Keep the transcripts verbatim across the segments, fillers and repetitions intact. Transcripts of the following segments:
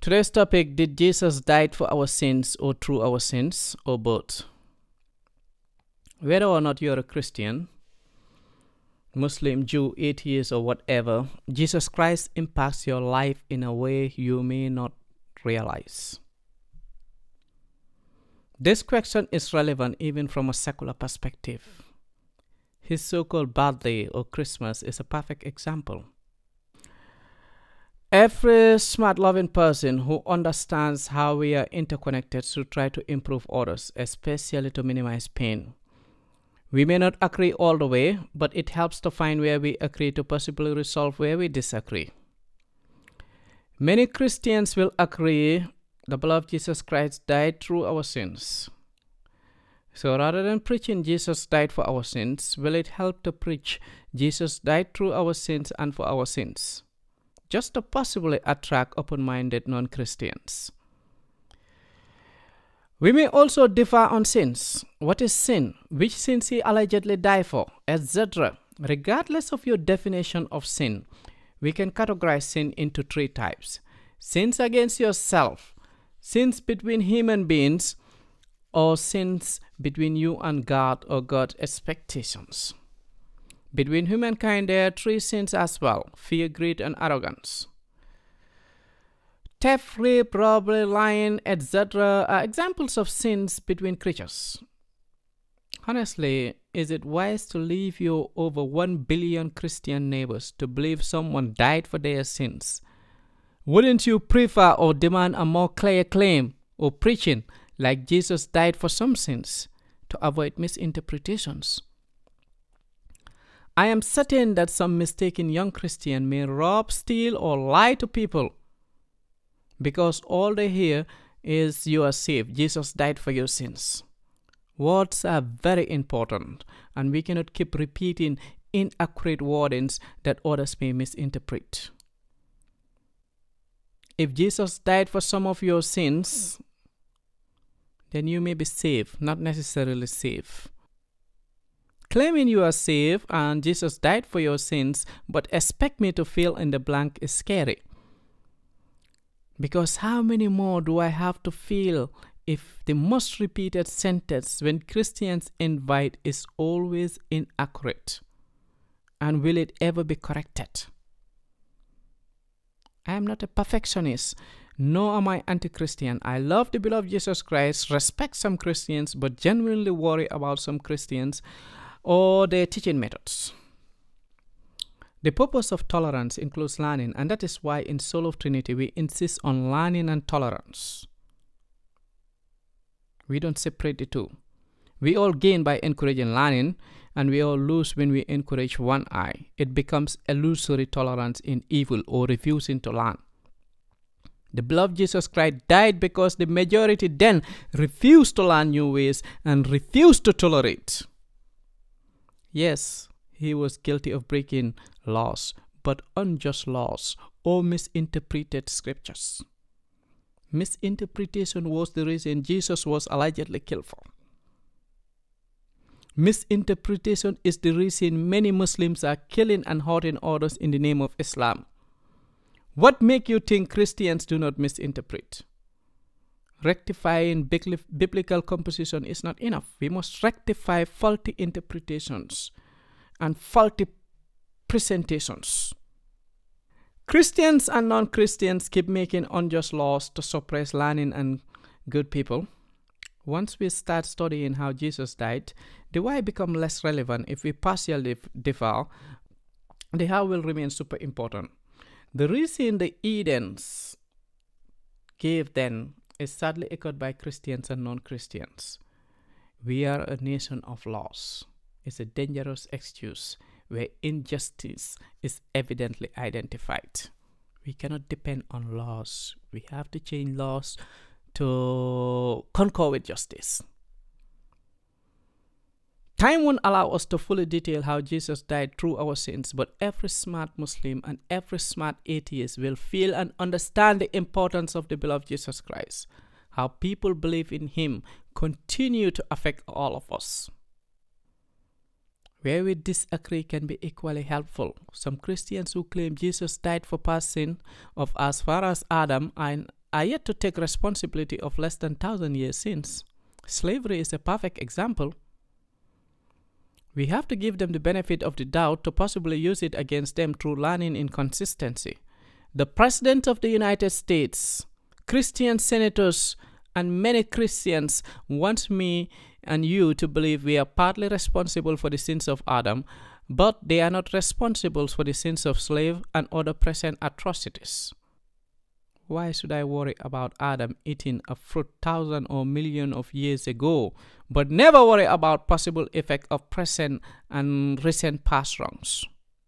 Today's topic: did Jesus die for our sins or through our sins, or both? Whether or not you're a Christian, Muslim, Jew, atheist, or whatever, Jesus Christ impacts your life in a way you may not realize. This question is relevant even from a secular perspective. His so-called birthday or Christmas is a perfect example. Every smart, loving person who understands how we are interconnected should try to improve others, especially to minimize pain. We may not agree all the way, but it helps to find where we agree to possibly resolve where we disagree. Many Christians will agree the blood of Jesus Christ died through our sins. So rather than preaching Jesus died for our sins, will it help to preach Jesus died through our sins and for our sins, just to possibly attract open-minded non-Christians? We may also differ on sins. What is sin? Which sins he allegedly died for, et cetera. Regardless of your definition of sin, we can categorize sin into three types: sins against yourself, sins between human beings, or sins between you and God or God's expectations. Between humankind, there are three sins as well: fear, greed, and arrogance. Theft, rape, robbery, lying, et cetera are examples of sins between creatures. Honestly, is it wise to leave your over one billion Christian neighbors to believe someone died for their sins? Wouldn't you prefer or demand a more clear claim or preaching like Jesus died for some sins to avoid misinterpretations? I am certain that some mistaken young Christian may rob, steal, or lie to people because all they hear is you are saved, Jesus died for your sins. Words are very important, and we cannot keep repeating inaccurate wordings that others may misinterpret. If Jesus died for some of your sins, then you may be saved, not necessarily saved. Claiming you are saved and Jesus died for your sins, but expect me to fill in the blank is scary. Because how many more do I have to fill if the most repeated sentence when Christians invite is always inaccurate? And will it ever be corrected? I am not a perfectionist, nor am I anti-Christian. I love the beloved Jesus Christ, respect some Christians, but genuinely worry about some Christians or their teaching methods. The purpose of tolerance includes learning, and that is why in Soul of Trinity we insist on learning and tolerance. We don't separate the two. We all gain by encouraging learning, and we all lose when we encourage one eye. It becomes illusory tolerance in evil or refusing to learn. The beloved Jesus Christ died because the majority then refused to learn new ways and refused to tolerate. Yes, he was guilty of breaking laws, but unjust laws or misinterpreted scriptures. Misinterpretation was the reason Jesus was allegedly killed for. Misinterpretation is the reason many Muslims are killing and hurting others in the name of Islam. What makes you think Christians do not misinterpret? Rectifying biblical composition is not enough. We must rectify faulty interpretations and faulty presentations. Christians and non-Christians keep making unjust laws to suppress learning and good people. Once we start studying how Jesus died, the why becomes less relevant. If we partially differ, the how will remain super important. The reason the Edens gave then is sadly echoed by Christians and non-Christians. We are a nation of laws. It's a dangerous excuse where injustice is evidently identified. We cannot depend on laws. We have to change laws to concur with justice. Time won't allow us to fully detail how Jesus died through our sins, but every smart Muslim and every smart atheist will feel and understand the importance of the beloved Jesus Christ. How people believe in him continue to affect all of us. Where we disagree can be equally helpful. Some Christians who claim Jesus died for past sin of as far as Adam and are yet to take responsibility of less than thousand years since. Slavery is a perfect example. We have to give them the benefit of the doubt to possibly use it against them through learning inconsistency. The President of the United States, Christian senators, and many Christians want me and you to believe we are partly responsible for the sins of Adam, but they are not responsible for the sins of slave and other present atrocities. Why should I worry about Adam eating a fruit thousand or million of years ago, but never worry about possible effect of present and recent past wrongs?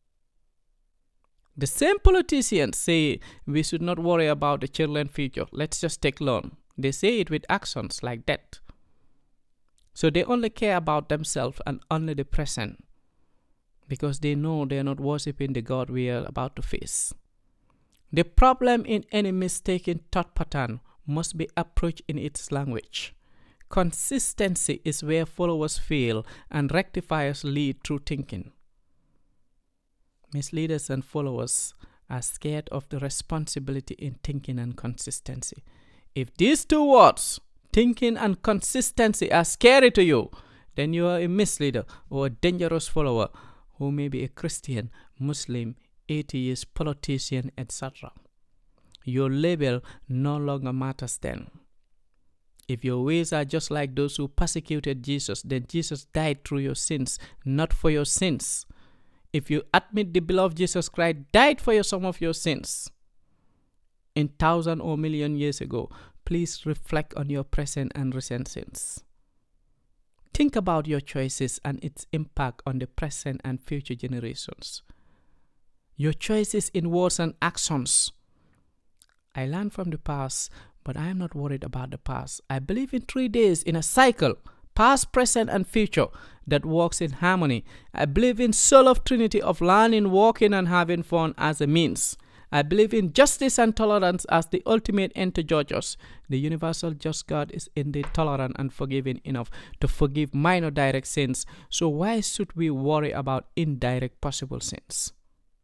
The same politicians say we should not worry about the children's future. Let's just take loan. They say it with actions like that. So they only care about themselves and only the present, because they know they are not worshiping the God we are about to face. The problem in any mistaken thought pattern must be approached in its language. Consistency is where followers fail and rectifiers lead through thinking. Misleaders and followers are scared of the responsibility in thinking and consistency. If these two words, thinking and consistency, are scary to you, then you are a misleader or a dangerous follower who may be a Christian, Muslim, atheist, politician, et cetera. Your label no longer matters then. If your ways are just like those who persecuted Jesus, then Jesus died through your sins, not for your sins. If you admit the beloved Jesus Christ died for your, some of your sins in thousand or million years ago, please reflect on your present and recent sins. Think about your choices and its impact on the present and future generations. Your choices in words and actions. I learned from the past, but I am not worried about the past. I believe in three days in a cycle, past, present, and future, that works in harmony. I believe in soul of Trinity of learning, walking, and having fun as a means. I believe in justice and tolerance as the ultimate end to judge us. The universal just God is indeed tolerant and forgiving enough to forgive minor direct sins. So why should we worry about indirect possible sins?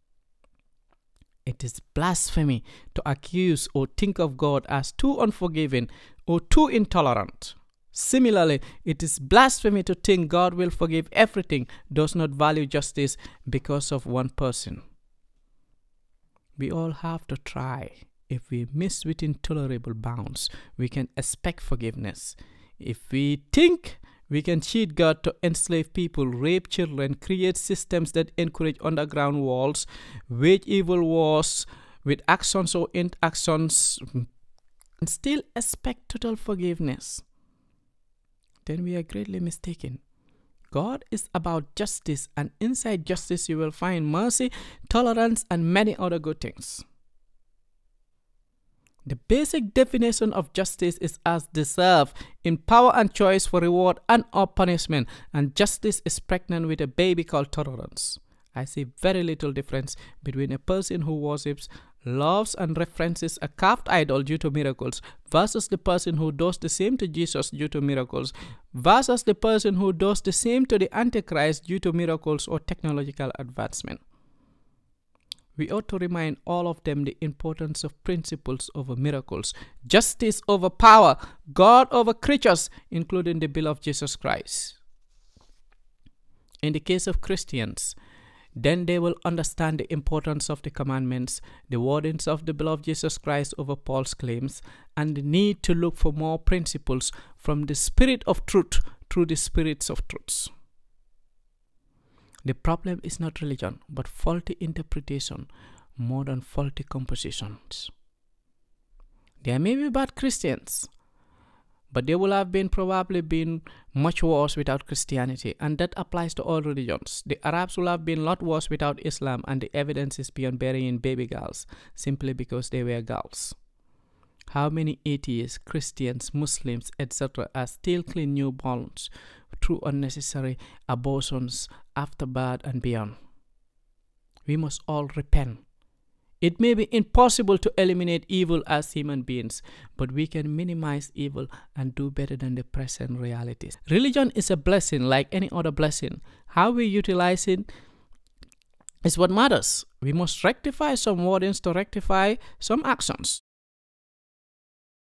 It is blasphemy to accuse or think of God as too unforgiving or too intolerant. Similarly, it is blasphemy to think God will forgive everything, does not value justice because of one person. We all have to try. If we miss within tolerable bounds, we can expect forgiveness. If we think we can cheat God to enslave people, rape children, create systems that encourage underground wars, wage evil wars with actions or inactions, and still expect total forgiveness, then we are greatly mistaken. God is about justice, and inside justice you will find mercy, tolerance, and many other good things. The basic definition of justice is as deserved in power and choice for reward and or punishment, and justice is pregnant with a baby called tolerance. I see very little difference between a person who worships, loves, and references a carved idol due to miracles versus the person who does the same to Jesus due to miracles versus the person who does the same to the Antichrist due to miracles or technological advancement. We ought to remind all of them the importance of principles over miracles, justice over power, God over creatures, including the beloved Jesus Christ. In the case of Christians, then they will understand the importance of the commandments, the wordings of the beloved Jesus Christ over Paul's claims, and the need to look for more principles from the Spirit of truth through the spirits of truths. The problem is not religion, but faulty interpretation more than faulty compositions. There may be bad Christians, but they will have been probably been much worse without Christianity, and that applies to all religions. The Arabs will have been a lot worse without Islam, and the evidence is beyond burying baby girls simply because they were girls. How many atheists, Christians, Muslims, et cetera are still killing newborns through unnecessary abortions, afterbirth, and beyond? We must all repent. It may be impossible to eliminate evil as human beings, but we can minimize evil and do better than the present realities. Religion is a blessing like any other blessing. How we utilize it is what matters. We must rectify some wordings to rectify some actions.